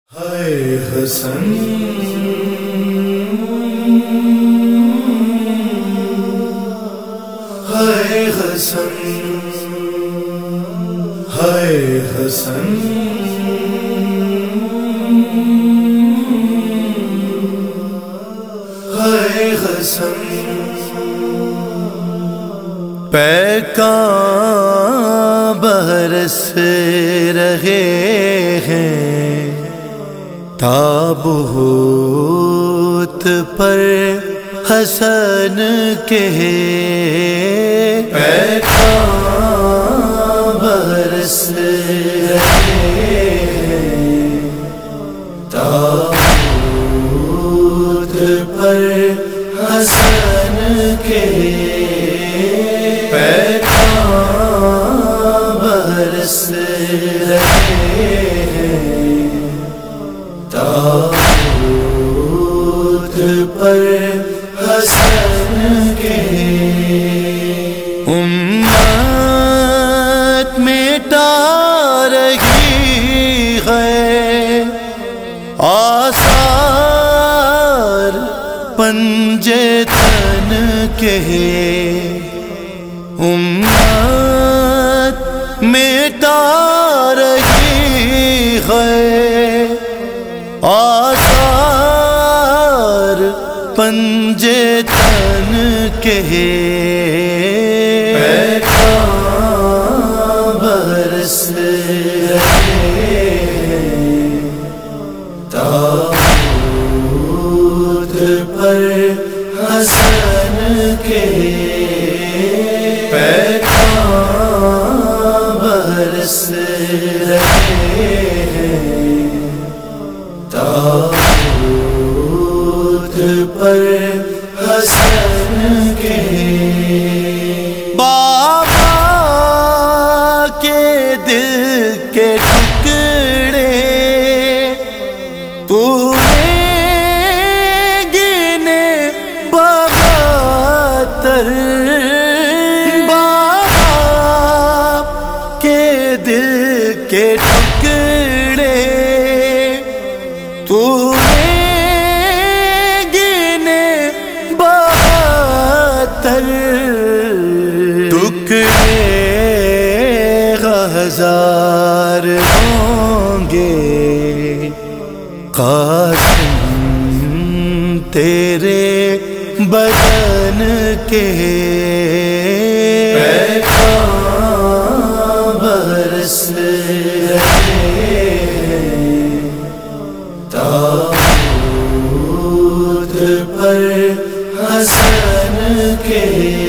ہائے حسن ہائے حسن ہائے حسن ہائے حسن پیکاں برس رہے ہیں تابوت پر حسن کے پیکاں برس رہے ہیں تابوت پر حسن کے پیکاں برس رہے ہیں تابوت پر حسن کے امت مٹا رہی ہے آثار پنجے تن کے امت مٹا رہی ہے آثار پنجے تن کے پیکاں برس رہے ہیں تابوت پر حسن کے پیکاں برس رہے ہیں تابوت پر حسن کے بابا کے دل کے ٹکڑے تو نے گنے 72 بابا کے دل کے ٹکڑے تو نے گنے 72 ٹکڑے ہزار ہوں گے قاسم تیرے بدن کے پیکاں برس رہے ہیں تابوت پر حسن کے